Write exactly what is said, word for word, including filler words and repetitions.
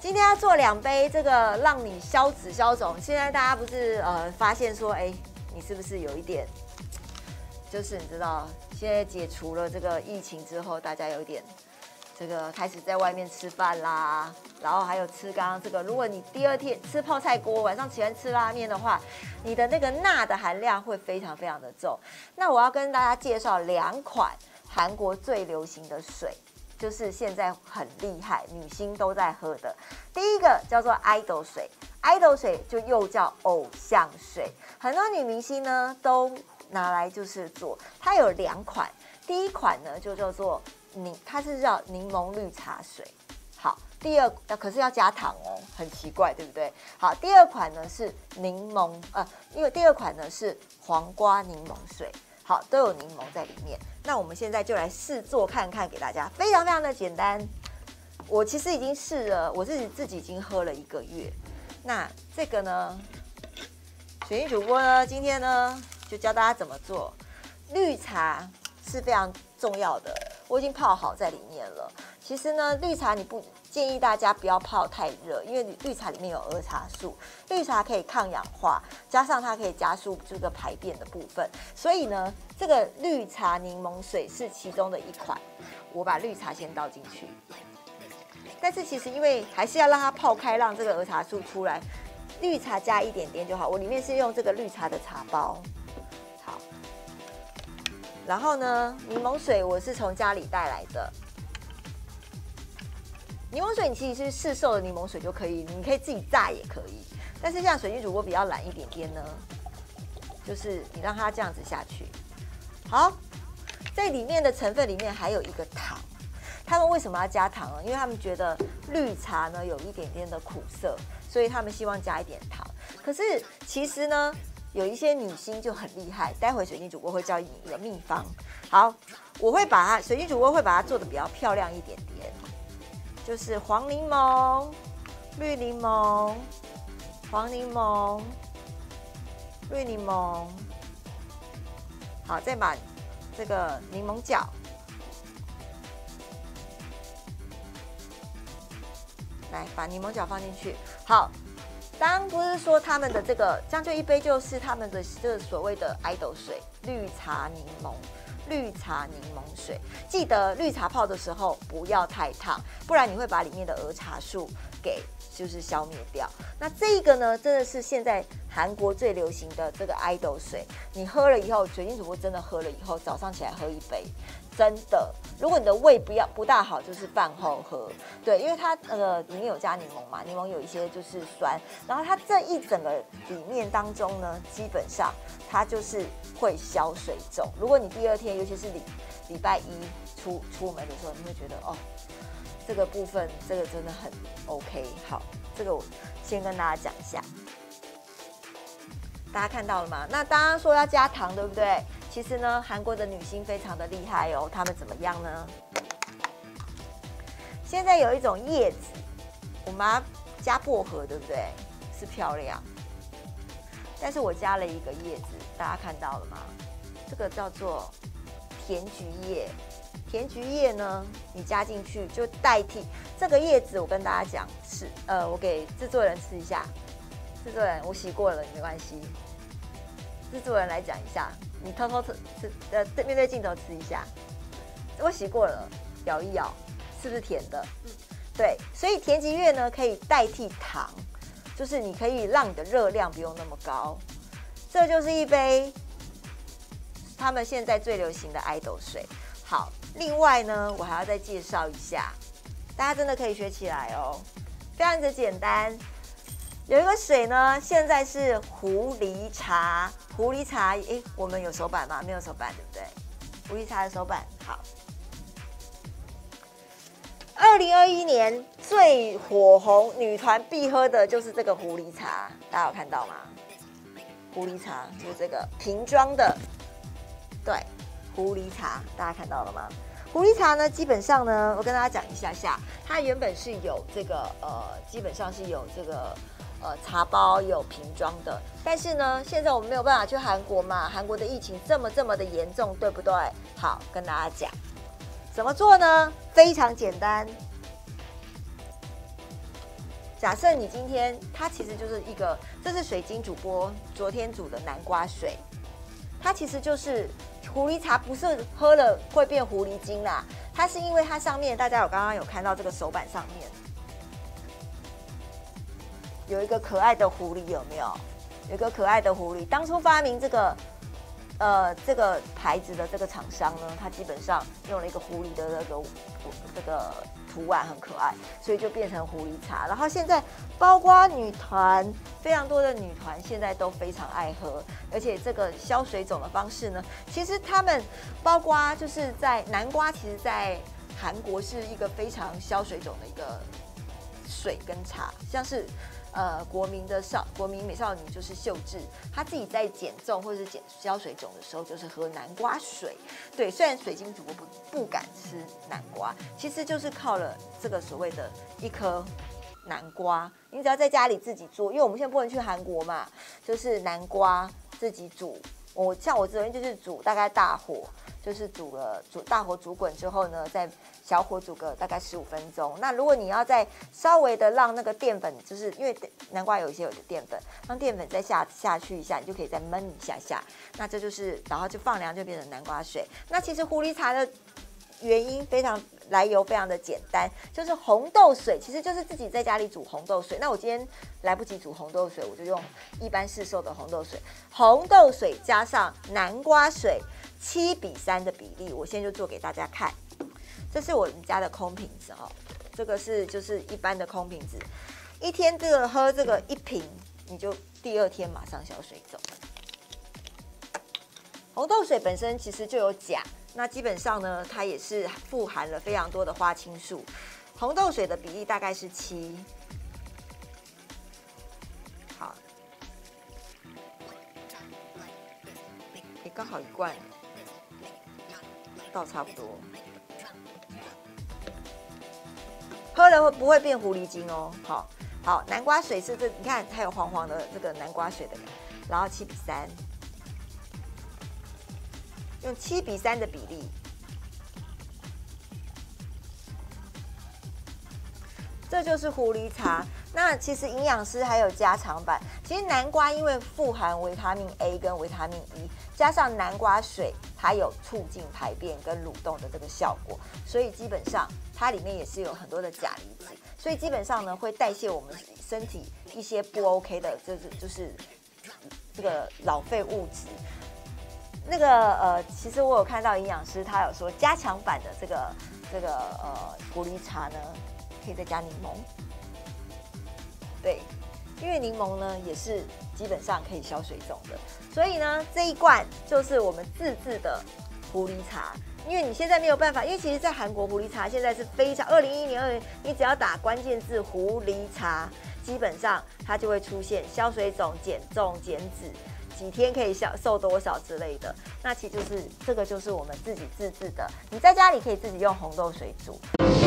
今天要做两杯这个让你消脂消肿。现在大家不是呃发现说，哎，你是不是有一点，就是你知道，现在解除了这个疫情之后，大家有一点这个开始在外面吃饭啦，然后还有吃刚刚这个，如果你第二天吃泡菜锅，晚上喜欢吃拉面的话，你的那个钠的含量会非常非常的重。那我要跟大家介绍两款韩国最流行的水。就是现在很厉害，女星都在喝的。第一个叫做 idol 水 ，idol 水就又叫偶像水，很多女明星呢都拿来就是做。它有两款，第一款呢就叫做柠，它是叫柠檬绿茶水。好，第二可是要加糖哦，很奇怪，对不对？好，第二款呢是柠檬，呃，因为第二款呢是黄瓜柠檬水。好，都有柠檬在里面。那我们现在就来试做看看，给大家非常非常的简单。我其实已经试了，我自己自己已经喝了一个月。那这个呢，水晶主播呢，今天呢就教大家怎么做。绿茶是非常重要的，我已经泡好在里面了。其实呢，绿茶你不建议大家不要泡太热，因为绿茶里面有儿茶素，绿茶可以抗氧化，加上它可以加速这个排便的部分。所以呢，这个绿茶柠檬水是其中的一款。我把绿茶先倒进去，但是其实因为还是要让它泡开，让这个儿茶素出来，绿茶加一点点就好。我里面是用这个绿茶的茶包。好，然后呢，柠檬水我是从家里带来的。柠檬水你其实是市售的柠檬水就可以，你可以自己榨也可以。但是像水晶主播比较懒一点点呢，就是你让它这样子下去。好，在里面的成分里面还有一个糖。他们为什么要加糖呢？因为他们觉得绿茶呢有一点点的苦涩，所以他们希望加一点糖。可是其实呢，有一些女星就很厉害。待会水晶主播会教你一个秘方。好，我会把它，水晶主播会把它做的比较漂亮一点点。就是黄柠檬、绿柠檬、黄柠檬、绿柠檬。好，再把这个柠檬角，来把柠檬角放进去。好，当不是说他们的这个，这样就一杯就是他们的这所谓的 idol 水，绿茶柠檬。绿茶柠檬水，记得绿茶泡的时候不要太烫，不然你会把里面的儿茶素给就是消灭掉。那这个呢，真的是现在韩国最流行的这个 idol 水，你喝了以后，水晶主播真的喝了以后，早上起来喝一杯，真的。如果你的胃不要不大好，就是饭后喝，对，因为它呃里面有加柠檬嘛，柠檬有一些就是酸，然后它这一整个里面当中呢，基本上它就是会消水肿。如果你第二天，尤其是礼礼拜一出出门的时候，你会觉得哦，这个部分这个真的很 OK。好，这个我先跟大家讲一下，大家看到了吗？那刚刚说要加糖，对不对？其实呢，韩国的女星非常的厉害哦，她们怎么样呢？现在有一种叶子，我们把它加薄荷，对不对？是漂亮。但是我加了一个叶子，大家看到了吗？这个叫做甜菊叶。甜菊叶呢，你加进去就代替这个叶子。我跟大家讲，是呃，我给制作人吃一下。制作人，我洗过了，没关系。制作人来讲一下，你偷偷吃吃，呃，面对镜头吃一下。我洗过了，咬一咬，是不是甜的？嗯，对。所以甜菊叶呢，可以代替糖。就是你可以让你的热量不用那么高，这就是一杯他们现在最流行的 idol 水。好，另外呢，我还要再介绍一下，大家真的可以学起来哦，非常的简单。有一个水呢，现在是狐狸茶，狐狸茶，诶，我们有手板吗？没有手板，对不对？狐狸茶的手板，好。二零二一年最火红女团必喝的就是这个狐狸茶，大家有看到吗？狐狸茶就是这个瓶装的，对，狐狸茶，大家看到了吗？狐狸茶呢，基本上呢，我跟大家讲一下下，它原本是有这个呃，基本上是有这个呃茶包，有瓶装的，但是呢，现在我们没有办法去韩国嘛，韩国的疫情这么这么的严重，对不对？好，跟大家讲。怎么做呢？非常简单。 假设你今天它其实就是一个，这是水晶主播昨天煮的南瓜水，它其实就是狐狸茶，不是喝了会变狐狸精啦，它是因为它上面大家有刚刚有看到这个手板上面有一个可爱的狐狸，有没有？有一个可爱的狐狸，当初发明这个。呃，这个牌子的这个厂商呢，它基本上用了一个狐狸的那个这个图案，很可爱，所以就变成狐狸茶。然后现在包括女团，非常多的女团现在都非常爱喝，而且这个消水肿的方式呢，其实他们包括就是在南瓜，其实在韩国是一个非常消水肿的一个水跟茶，像是。呃，国民的少国民美少女就是秀智，她自己在减重或者是减消水肿的时候，就是喝南瓜水。对，虽然水晶主播不不敢吃南瓜，其实就是靠了这个所谓的一颗南瓜。你只要在家里自己做，因为我们现在不能去韩国嘛，就是南瓜自己煮。我像我昨天就是煮大概大火，就是煮了煮大火煮滚之后呢，再小火煮个大概十五分钟。那如果你要再稍微的让那个淀粉，就是因为南瓜有一些有的淀粉，让淀粉再下下去一下，你就可以再焖一下下。那这就是然后就放凉就变成南瓜水。那其实狐狸茶的原因非常来由非常的简单，就是红豆水，其实就是自己在家里煮红豆水。那我今天来不及煮红豆水，我就用一般市售的红豆水，红豆水加上南瓜水，七比三的比例，我现在就做给大家看。这是我们家的空瓶子哦，这个是就是一般的空瓶子，一天这个喝这个一瓶，你就第二天马上消水肿。红豆水本身其实就有钾。那基本上呢，它也是富含了非常多的花青素。红豆水的比例大概是七，好，也刚好一罐，倒差不多。喝了会不会变狐狸精哦？好，好，南瓜水是这，你看它有黄黄的这个南瓜水的，然后七比三。用七比三的比例，这就是狐狸茶。那其实营养师还有加强版。其实南瓜因为富含维他命 A 跟维他命 E， 加上南瓜水，它有促进排便跟蠕动的这个效果，所以基本上它里面也是有很多的钾离子，所以基本上呢会代谢我们身体一些不 OK 的，就是就是这个老废物质。那个呃，其实我有看到营养师他有说加强版的这个这个呃狐狸茶呢，可以再加柠檬。对，因为柠檬呢也是基本上可以消水肿的，所以呢这一罐就是我们自制的狐狸茶。因为你现在没有办法，因为其实在韩国狐狸茶现在是非常，二零一一年二零，你只要打关键字狐狸茶，基本上它就会出现消水肿、减重、减脂。几天可以消瘦多少之类的，那其实就是这个就是我们自己自制的，你在家里可以自己用红豆水煮。